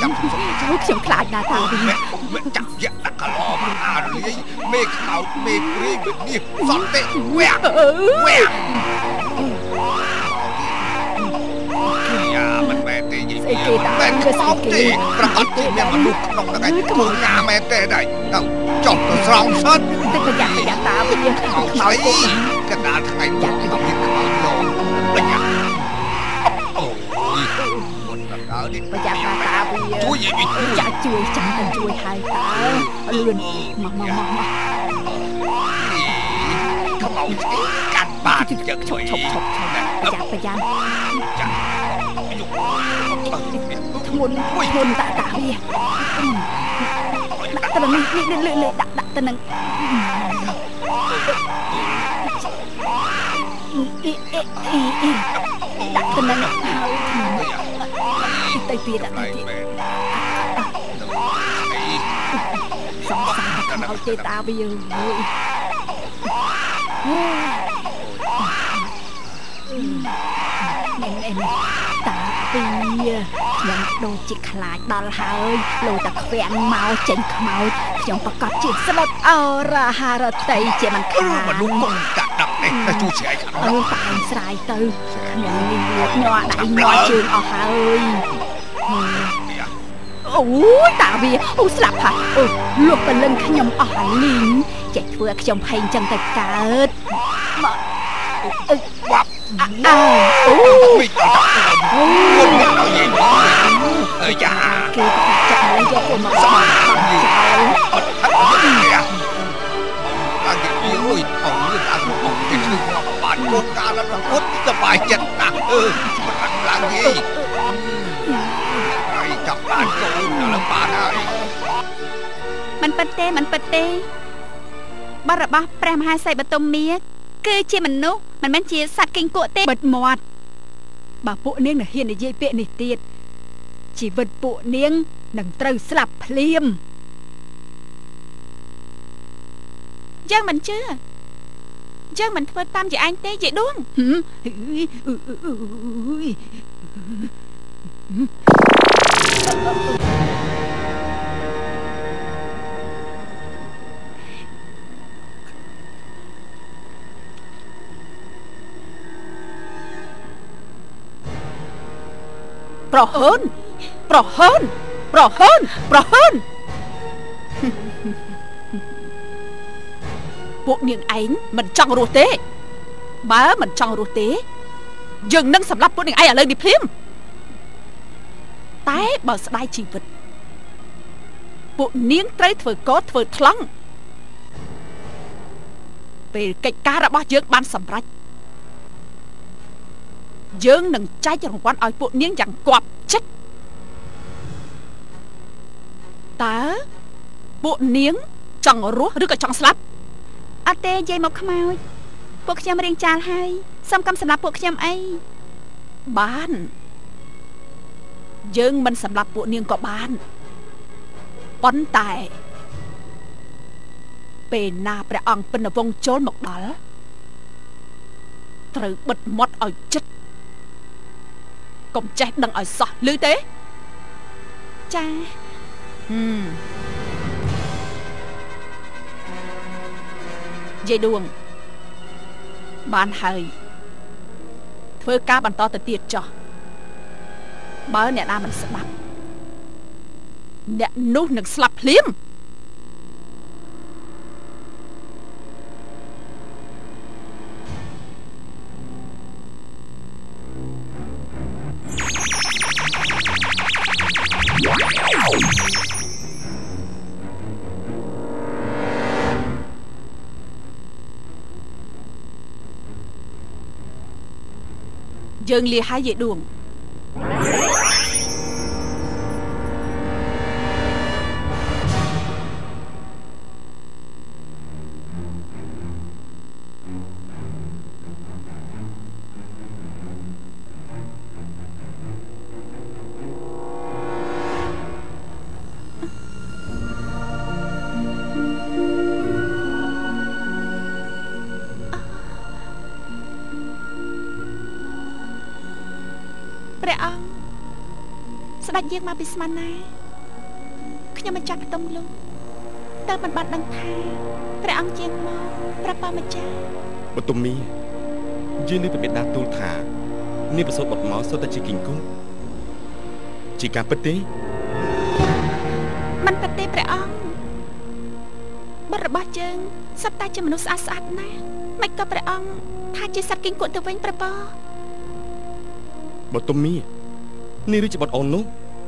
จับខ្ញុំខ្លាចណាស់តាវិញจับยักษ์ตะกะลอมาอาเรียเมฆขาวเมฆเรียบนี่สอนเตะแหวกอย่ามันแม่เตะยิ่งแม่ก็เอาเตะประกอบที่แม่มันลุกน้องแล้วไงมืองาแม่เตะได้ต้องจบตัวสองชั้นแต่ก็อยากตาវិញเอาใช้กระดาษไทยอยากต้องมีกระดาษโลเป็นอย่างโอ้ยหมดแล้วนี่ប្រយ័ត្នតាវាចាក់ជួយចាំតែជួយហើយតាលឿនមកเขาเอาการบ้านเยอะឈប់ប្រយ័ត្នចាធ្ងន់តាវាដាក់ទៅនឹងនេះដាក់ទៅនឹងដាក់ទៅនឹងហើយទៅទៀតដាក់ទៅទៀតសង្ស័យតែខ្មោចទេតាវានេះតាវាខ្ញុំដូចជាខ្លាចដល់ហើយលោតែខ្វាំងមកចេញខ្មោចខ្ញុំប្រកាសជាស្លុតអរហារតីជាមិនខានមនុស្សកុំដាក់ដាក់នេះតែជួយឆ្ងាយខាងតែស្រាយទៅខ្ញុំនេះវាញ័រដៃញ័រជើងអស់ហើយអូយតាវាស្លាប់ហើយលុបពលឹងខ្ញុំអស់ហើយលីងចេះធ្វើខ្ញុំភ័យចឹងទៅកើតមកបាប់អូមិនដល់ខ្លួនដល់យើងចាគេចាក់ហើយយកពួកមកស្មាត់បាក់ចោលអត់ឡើងទីយូរអងលើអារបស់ទីគឺមកបានកូនកាលរបស់ពុតសบายចិត្តណាស់ឡើងយីហើយចាប់បានកូនដល់បានហើយมันពិតទេបរិបោះព្រះមហាសីបតុមមាគឺជាមនុស្សមិនមែនជាសត្វគីងគក់ទេបិទមាត់បើពួកនាងហ៊ាននិយាយពាក្យនេះទៀតជីវិតពួកនាងនឹងត្រូវស្លាប់ភ្លាមយើងមិនជឿយើងមិនធ្វើតាមជាឯងទេយាយដួងប្រហើនពួកនាងឯងមិនចង់រស់ទេបើមិនចង់រស់ទេយើងនឹងសម្លាប់ពួកនាងឯងឥឡូវនេះភ្លាមតែបើស្ដាយជីវិតពួកនាងត្រូវធ្វើកោធ្វើថ្លង់ពេលកិច្ចការរបស់យើងបានសម្រេចយើងនឹងចែករង្វាន់ឲ្យពួកនាងយ៉ាងគប់ចិត្តតើពួកនាងចង់រស់ឬក៏ចង់ស្លាប់អត់ទេយាយមកខ្មោចពួកខ្ញុំរៀងចាលហើយសុំកំសម្លាប់ពួកខ្ញុំអីបានយើងមិនសម្លាប់ពួកនាងក៏បានប៉ុន្តែពេលណាព្រះអង្គពិនវង្សចូលមកដល់ត្រូវបិទមាត់ឲ្យជិតកុំចេះដឹងឲ្យសោះឮទេចាយាយដួងបានហើយធ្វើការបន្តទៅទៀតចុះបើអ្នកណាមិនស្ដាប់អ្នកនោះនឹងស្លាប់ភ្លាមយើងលាហើយយាយដួងដាច់យើងមកពីស្មានណាខ្ញុំមកចាប់ផ្ទុំលោកតើមិនបាត់ដឹងថាព្រះអង្គជាងមកប្រាប់ប៉ាម្ចាស់បតុមីយើងនេះប្រមេដាទូលថានេះប្រសូតបត់មកសុទ្ធតែជាគីងគង់ជាការពិតទេមិនពិតទេព្រះអង្គបុត្ររបស់យើងសុទ្ធតែជាមនុស្សស្អាតស្អាតណាស់មិនក៏ព្រះអង្គថាជាសត្វគីងគក់ទៅវិញព្រះប៉ាបតុមីនេះឬជាបុត្រអូននោះ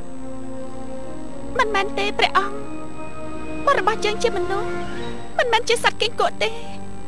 មិនមែនទេព្រះអង្គបុត្ររបស់យើងជាមនុស្សមិនមែនជាសត្វគីងគក់ទេ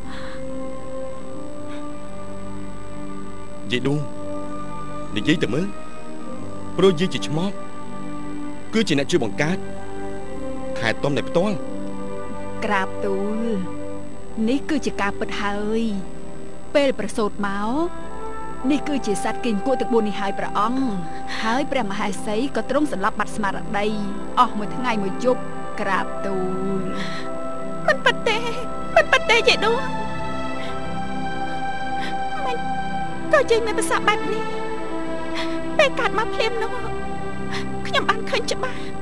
យាយឌូនិយាយទៅមើលព្រោះយាយជាឆ្មបគឺជាអ្នកជួយបង្កើតថែទាំតែផ្ទាល់ក្រាបទូលនេះគឺជាការពិតហើយពេលប្រសូតមកនេះគឺជាសត្វគីងគក់ទាំង4នេះហើយព្រះអង្គហើយព្រះមហេសីក៏ទ្រង់សម្លាប់បាត់ស្មារតីអស់មួយថ្ងៃមួយយប់ក្រាបទូលមិនពិតទេយាយឌូមិនក៏យាយមានប្រសាសន៍បែបនេះពេលកាត់មកភ្លាមនោះខ្ញុំបានឃើញច្បាស់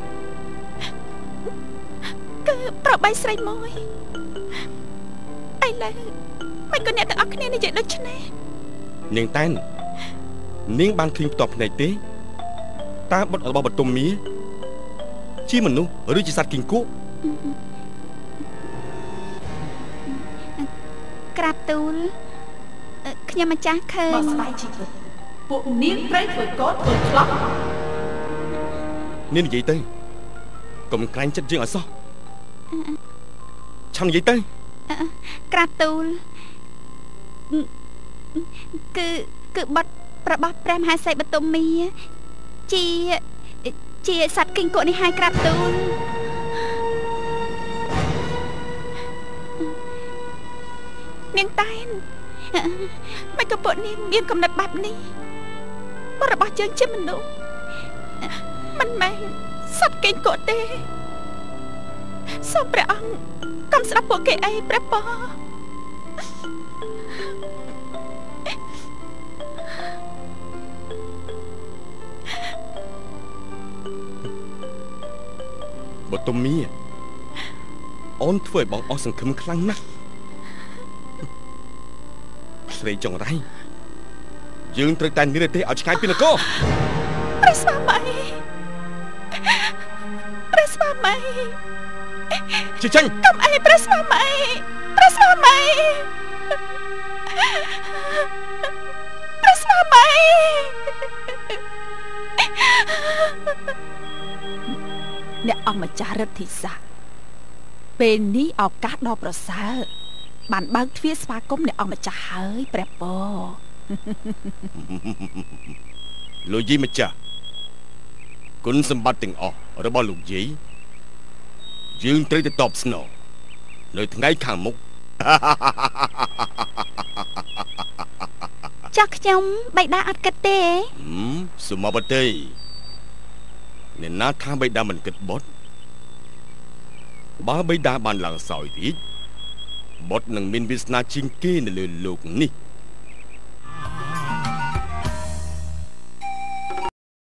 គឺប្របីស្រីមួយឥឡូវមិនក៏អ្នកទាំងអស់គ្នានិយាយដូចនេះនាងតែននាងបានឃើញផ្ទាល់ភ្នែកទេតើបុត្ររបស់បតុមីជាមនុស្សឬជាសត្វគីងគក់ក្រាបទូលខ្ញុំម្ចាស់ឃើញបោះស្បែកជីវិតពួកនាងត្រូវធ្វើកូនធ្វើខ្លះនាងនិយាយទៅកុំក្លែងចិត្តយើងឲ្យសោះឆាំនិយាយទៅក្រាបទូលគឺបុត្ររបស់ព្រះមហាសីបតុមីជាសត្វគីងគក់នេះហើយក្រាបទូលនាងតែនមិនក៏ពួកនាងមានកំណត់បែបនេះបុត្ររបស់យើងជាមនុស្សមិនមែនសត្វគីងគក់ទេសូមព្រះអង្គកុំស្ដាប់ពួកគេអីព្រះប៉ាបតុមីអូនធ្វើឲ្យបងអស់សង្ឃឹមខ្លាំងណាស់ស្រីចង្រៃយើងត្រូវតែនិយាយទេឲ្យឆ្ងាយពីនគរព្រះស្វាមីជិះចេញកុំអីព្រះស្វាមីអ្នកអង្គម្ចាស់រិទ្ធិស័ក្តិពេលនេះឱកាសដ៏ប្រសើរបានបើកទ្វារស្វាគមន៍អ្នកអង្គម្ចាស់ហើយព្រះពរលោកយាយម្ចាស់គុណសម្បត្តិទាំងអស់របស់លោកយាយយើងត្រូវទៅតបស្នងនៅថ្ងៃខាងមុខចាស់ខ្ញុំបៃតាអត់គិតទេសុំមកបតីអ្នកណាថាបៃតាមិនគិតបុតបើបៃតាបានឡើងសោយទៀតបុតនឹងមានវាសនាជាងគេនៅលើលោកនេះ